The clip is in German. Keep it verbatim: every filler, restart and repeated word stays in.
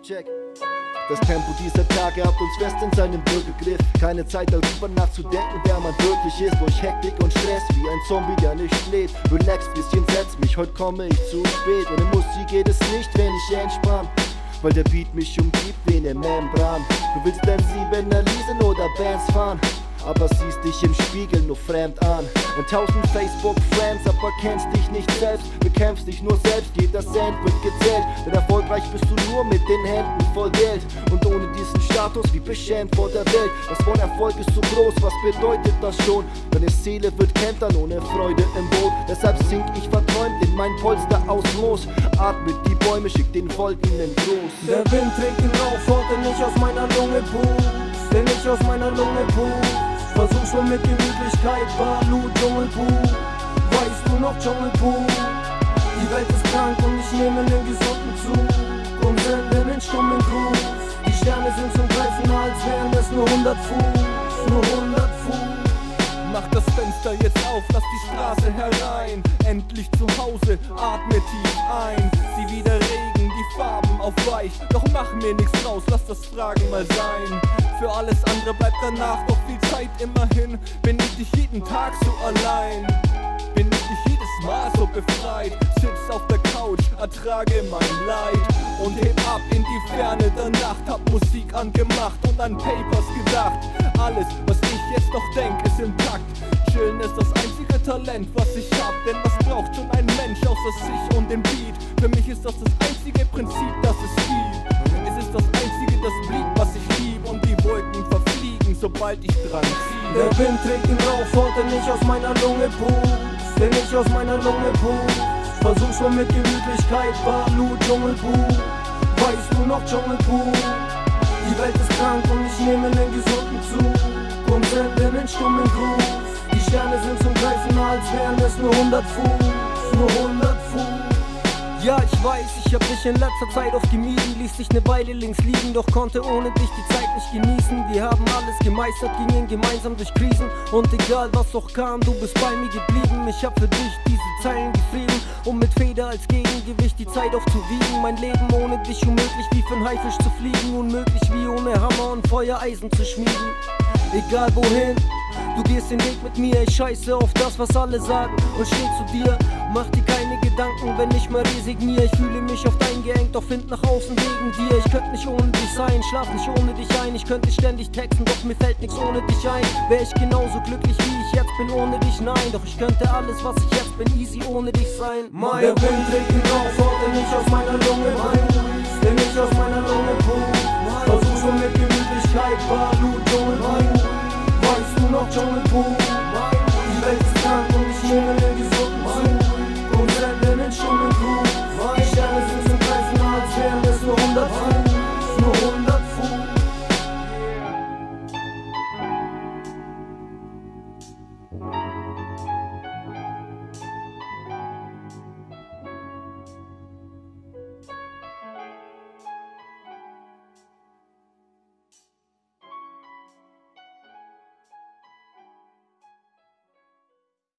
Check. Das Tempo dieser Tage hat uns fest in seinem Würgegriff. Keine Zeit darüber nachzudenken, wer man wirklich ist. Durch Hektik und Stress, wie ein Zombie, der nicht schläft. Relax, bisschen setz mich, heute komme ich zu spät. Ohne Musik geht es nicht, wenn ich entspann, weil der Beat mich umgibt wie eine Membran. Du willst dein Siebener leasen oder Bands fahren, aber siehst dich im Spiegel nur fremd an. Und tausend Facebook-Friends, aber kennst dich nicht selbst. Bekämpfst dich nur selbst, jeder Cent wird gezählt. Denn erfolgreich bist du nur mit den Händen voll Geld. Und ohne diesen Status wie beschämt vor der Welt. Das Wort Erfolg ist so groß, was bedeutet das schon? Deine Seele wird kentern ohne Freude im Boot. Deshalb sink ich verträumt in mein Polster aus Moos. Atmet die Bäume, schick den folgenden Gruß. Der Wind trägt den Rauch, der nicht aus meiner Lunge pust. Der nicht aus meiner Lunge pust. Versuch's nur mit Gemütlichkeit, Balu, Dschungelbuch. Weißt du noch, Dschungelbuch? Die Welt ist krank und ich nehme den gesunden Zug und sende den stummen Gruß. Die Sterne sind zum Greifen, als wären es nur hundert Fuß, nur hundert Fuß. Mach das Fenster jetzt auf, lass die Straße herein. Endlich zu Hause, atme tief ein. Sieh wie der Regen, die Farben auf weich. Doch mach mir nichts draus, lass das Fragen mal sein. Für alles andere bleibt danach doch viel Zeit. Immerhin bin ich nicht jeden Tag so allein. Bin ich nicht jedes Mal so befreit. Sitz auf der Couch, ertrage mein Leid und heb ab in die Ferne der Nacht. Hab Musik angemacht und an Papers gedacht. Alles, was ich jetzt noch denk, ist intakt. Chillen ist das einzige Talent, was ich hab. Denn was braucht schon ein Mensch außer sich und den Beat? Für mich ist das das einzige Prinzip, das es gibt. Es ist das einzige, das blieb, was ich lieb. Und die Wolken verfliegen, sobald ich dran ziehe. Der Wind trägt den Rauch, der nicht aus meiner Lunge pust. Der nicht aus meiner Lunge pust. Versuch's nur mit Gemütlichkeit, Balu, Dschungelbuch. Weißt du noch, Dschungelbuch? Die Welt ist krank und ich nehme den gesunden Zug und sende den stummen Gruß. Die Sterne sind zum Greifen, als wären es nur hundert Fuß, nur hundert Fuß. Ja, ich weiß, ich hab dich in letzter Zeit oft gemieden. Ließ dich ne Weile links liegen, doch konnte ohne dich die Zeit nicht genießen. Wir haben alles gemeistert, gingen gemeinsam durch Krisen. Und egal was auch kam, du bist bei mir geblieben. Ich hab für dich diese Zeilen geschrieben, um mit Feder als Gegengewicht die Zeit aufzuwiegen. Mein Leben ohne dich unmöglich wie für 'n Haifisch zu fliegen. Unmöglich wie ohne Hammer und Feuereisen zu schmieden. Egal wohin, du gehst den Weg mit mir. Ich scheiße auf das, was alle sagen und steh zu dir. Mach dir keine Gedanken, wenn ich mal resignier. Ich fühle mich oft eingeengt, doch find nach außen wegen dir. Ich könnte nicht ohne dich sein, schlaf nicht ohne dich ein. Ich könnte ständig texten, doch mir fällt nichts ohne dich ein. Wär ich genauso glücklich, wie ich jetzt bin, ohne dich, nein. Doch ich könnte alles, was ich jetzt bin, easy ohne dich sein. Mein der Wind trägt den Rauch, der nicht aus meiner Lunge pust. Der nicht aus meiner Lunge pust. Versuch's nur mit Gemütlichkeit, Balu, Dschungelbuch. Weißt du noch, Dschungelbuch? Die Welt ist krank und ich nehme